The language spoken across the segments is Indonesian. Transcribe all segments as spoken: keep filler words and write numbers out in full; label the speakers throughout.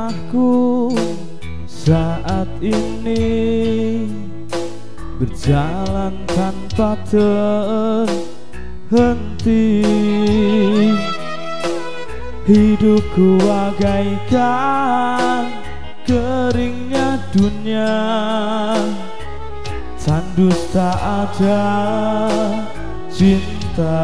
Speaker 1: langkahku saat ini berjalan tanpa terhenti. Hidupku bagaikan keringnya dunia, tandus tak ada cinta.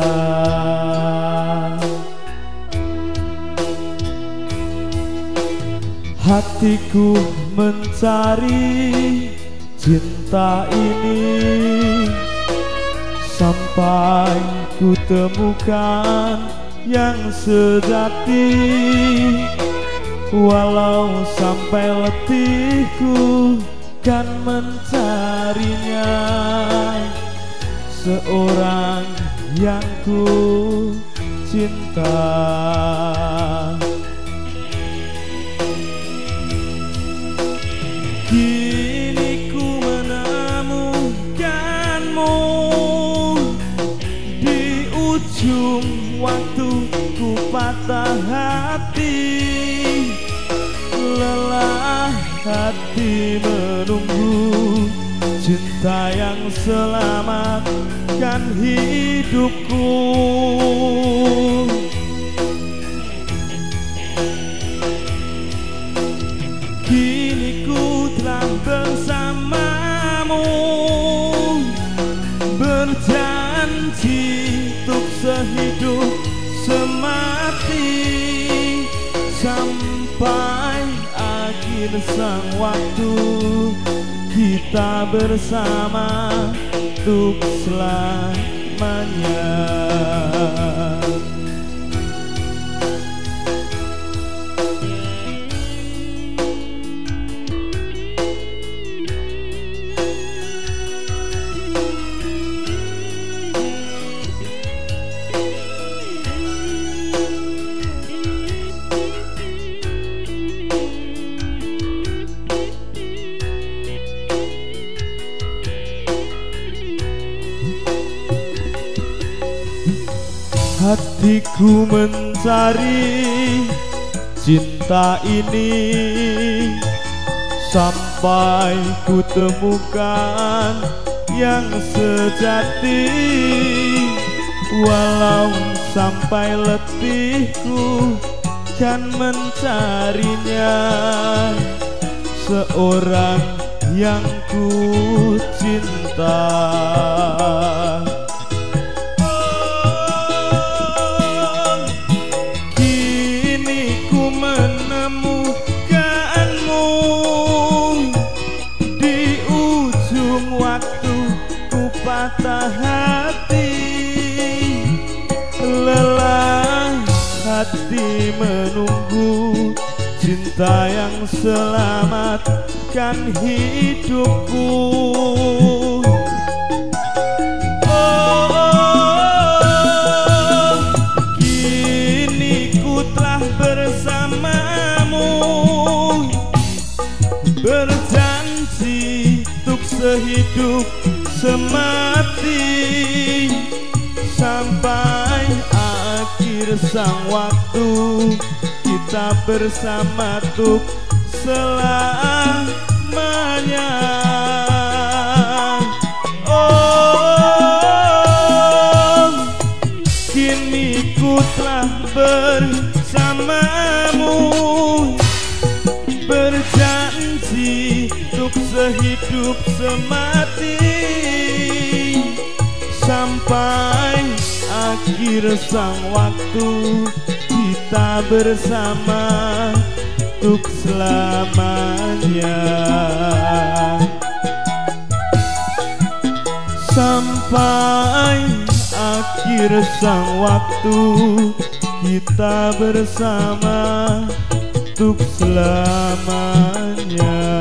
Speaker 1: Hatiku mencari cinta ini sampai ku temukan yang sejati. Walau sampai letihku kan mencarinya, seorang yang ku cinta. Kini ku menemukanmu di ujung waktu ku patah hati. Lelah hati menunggu cinta yang selamatkan hidupku. Kini ku telah bersamamu, berjanji untuk sehidup semati sampai akhir sang waktu. Kita bersama untuk selamanya. Hatiku mencari cinta ini sampai ku temukan yang sejati. Walau sampai letihku kan mencarinya, seorang yang ku cinta. Patah hati, lelah hati menunggu cinta yang selamatkan hidupku. Oh, oh, kini ku telah bersamamu, berjanji untuk sehidup semati sampai akhir sang waktu. Kita bersama untuk selamanya. Oh, kini ku telah bersamamu, berjanji untuk sehidup semati sampai akhir sang waktu. Kita bersama untuk selamanya. Sampai akhir sang waktu, kita bersama untuk selamanya.